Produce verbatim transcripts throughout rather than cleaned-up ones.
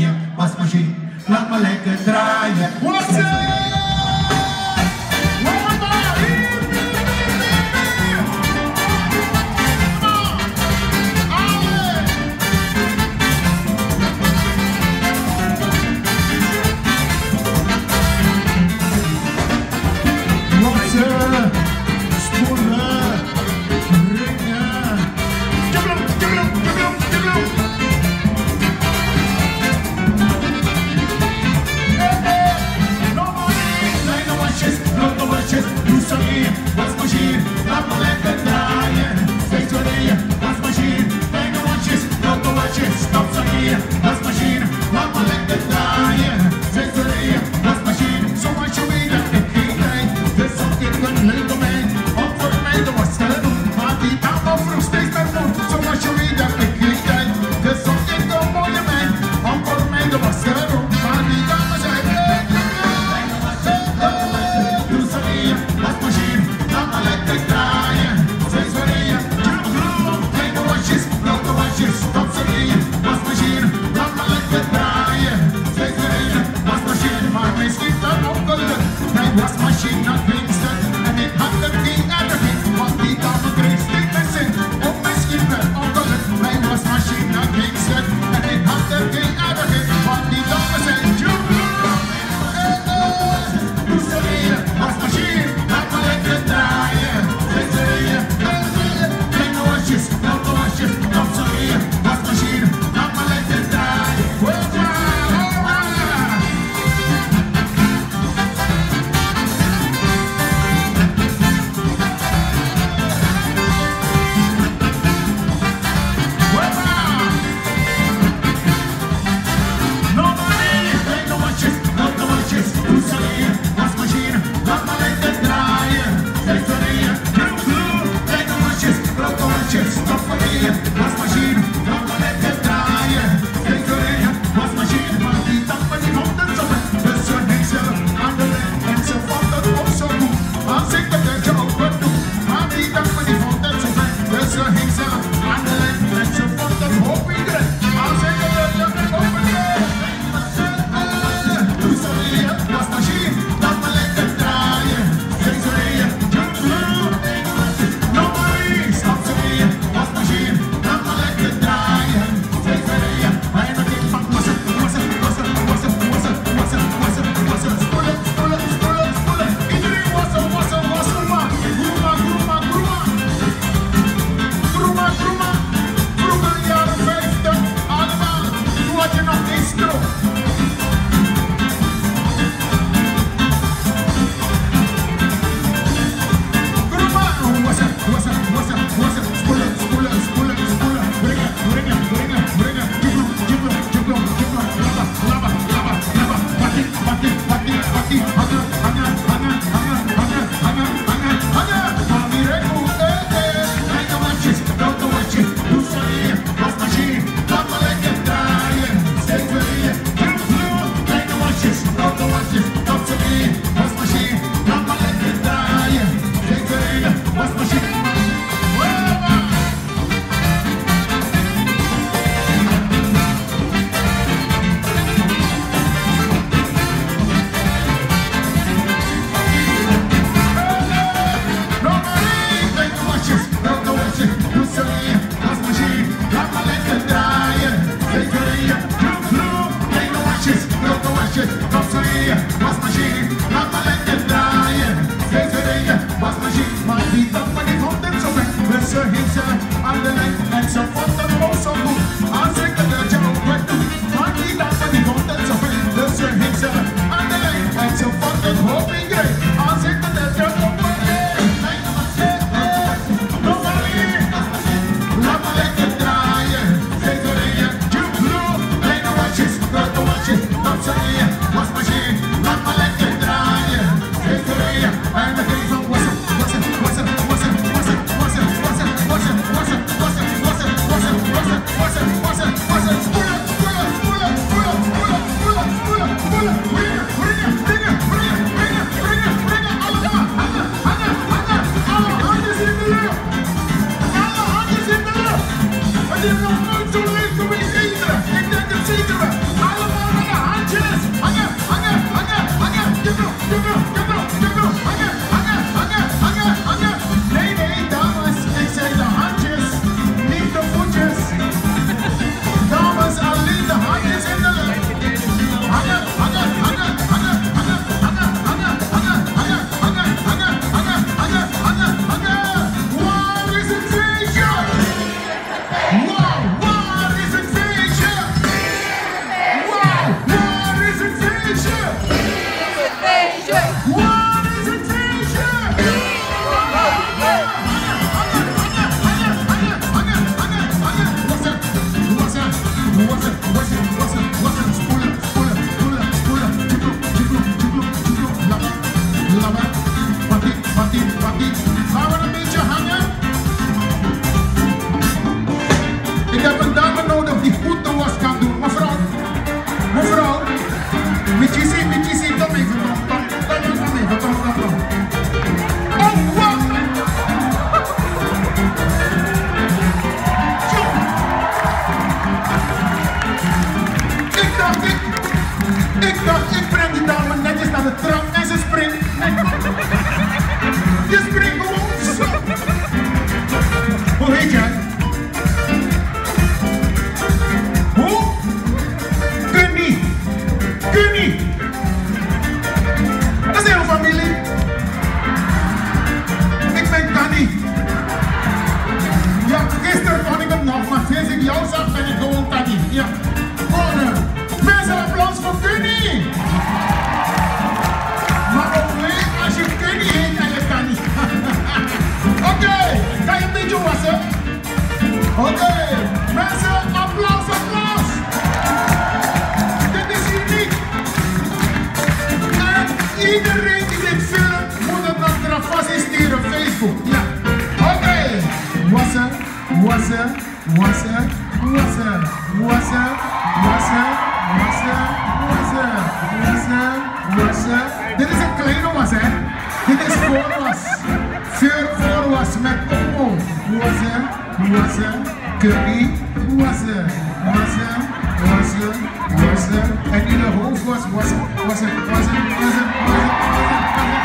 je wasmachine. Laat me lekker draaien. What's up? Nobody Info. Ja. Oké. Okay. Wassen, wassen, wassen, wassen, wassen, wassen, wassen, wassen, wassen, wassen. Dit is een kleine was, hè? Dit is voorwas. Voor voorwas met omo. Wassen, wassen, curry, wassen, wassen, wassen, wassen. En in de hoofd was wassen, wassen, wassen, wassen, wassen, wassen.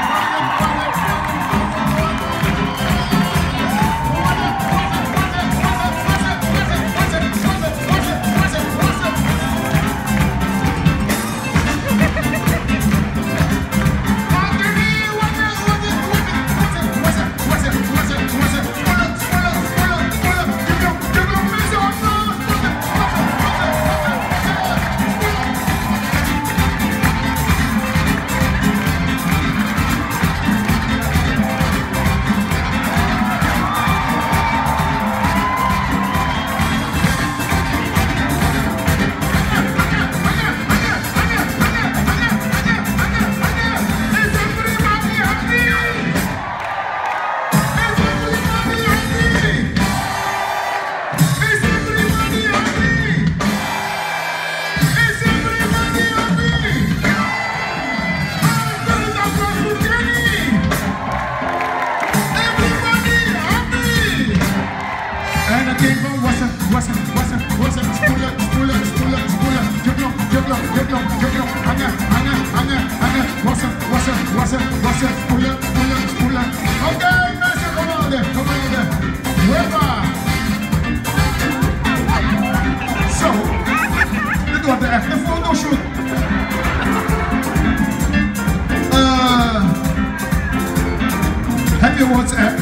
Heb je WhatsApp?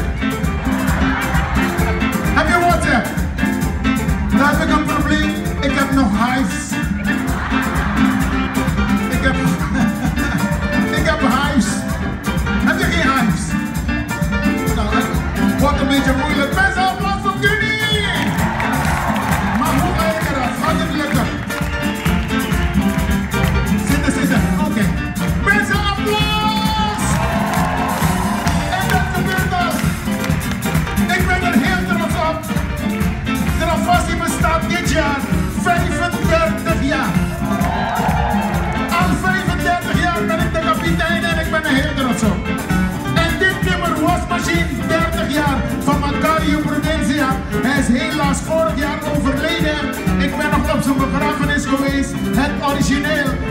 Heb je WhatsApp? Daar heb ik een probleem. Ik heb nog hives. Ik heb... ik heb hives. Heb je geen hives? Nou, het wordt een beetje moeilijk. Mensen, applaus voor jullie! Maar hoe ga ik eraf? Gaat het lukken? Zitten, zitten. Oké. Okay. Mensen, applaus! Travassie bestaat dit jaar vijfendertig jaar. Al vijfendertig jaar ben ik de kapitein en ik ben er heel trots op. En dit nummer wasmachine dertig jaar van Macario Prudencia. Hij is helaas vorig jaar overleden. Ik ben nog op zijn begrafenis geweest. Het origineel.